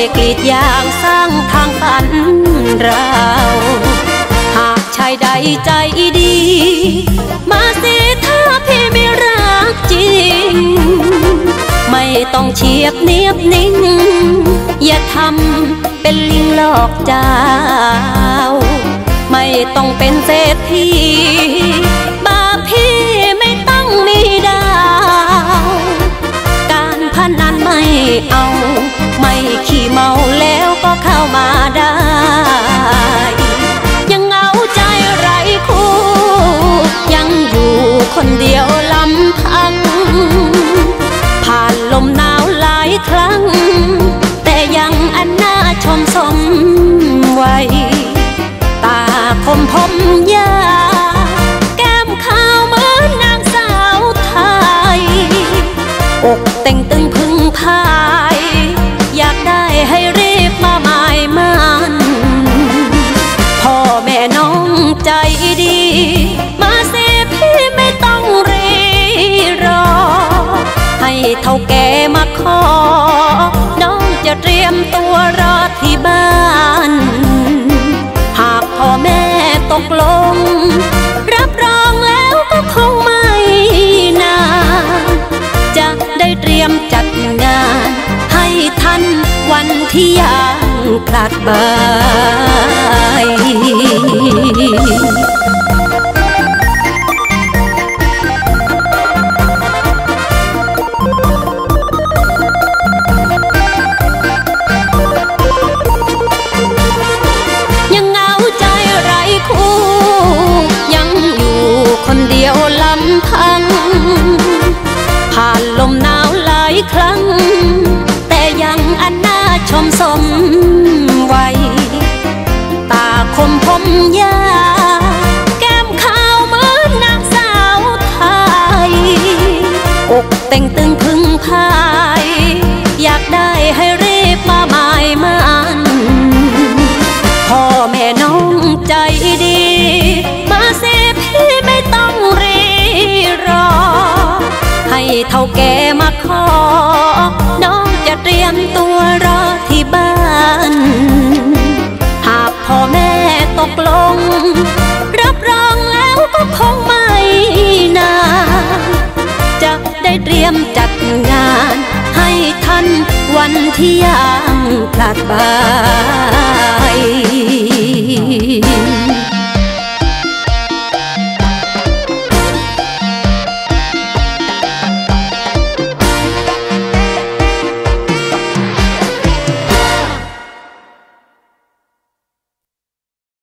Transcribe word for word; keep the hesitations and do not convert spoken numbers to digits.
กรีดยางสร้างทางฝันเราหากชายใดใจดีมาสิถ้าพี่ไม่รักจริงไม่ต้องเฉียบเนียบนิ่งอย่าทำเป็นลิงหลอกเจ้าไม่ต้องเป็นเศรษฐีบาปพี่ไม่ต้องมีดาวการพนันไม่เอาไม่ขี้เมาแล้วก็เข้ามาได้ยังเหงาใจไร้คู่ยังอยู่คนเดียวลำพังผ่านลมหนาวหลายครั้งแต่ยังอันน่าชมสมวัยตาคมผมยาแก้มขาวเหมือนนางสาวไทยอกเต่งตึงพึ่งพายอยากได้ให้รีบมาหมายมันพ่อแม่น้องใจดีมาสิพี่ไม่ต้องรีรอให้เท่าแก่มาขอน้องจะเตรียมตัวรอที่บ้านหากพ่อแม่ตกลงรับรองแล้วก็คงไม่นานจะได้เตรียมจัดงานให้ทันวันที่ยังพลัดบ่ายยังเหงาใจไร้คู่ยังอยู่คนเดียวลำพังผ่านลมหนาวหลายครั้งแต่ยังอันน่าชมสมวัยตาคมผมยาแก้มขาวเหมือนนางสาวไทยอกเต่งตึงพึ่งพายอยากได้ให้รีบมาหมายมันพ่อแม่น้องใจดีมาสิพี่ไม่ต้องรีรอให้เท่าแก่มาขอน้องจะเตรียมตัวรอที่บ้านหากพ่อแม่ตกลงรับรองแล้วก็คงไม่นานจะได้เตรียมจัดงานให้ทันวันที่ยังพลาดบ่าย